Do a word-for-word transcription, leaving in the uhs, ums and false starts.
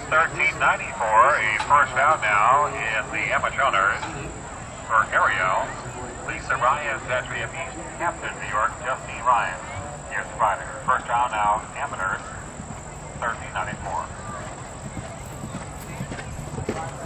thirteen ninety-four, a first down now in the amateurs for Ariel. Lisa Ryan's entry of East Hampton, New York, Justine Ryan. Here's the rider. First down now, amateurs, thirteen ninety-four.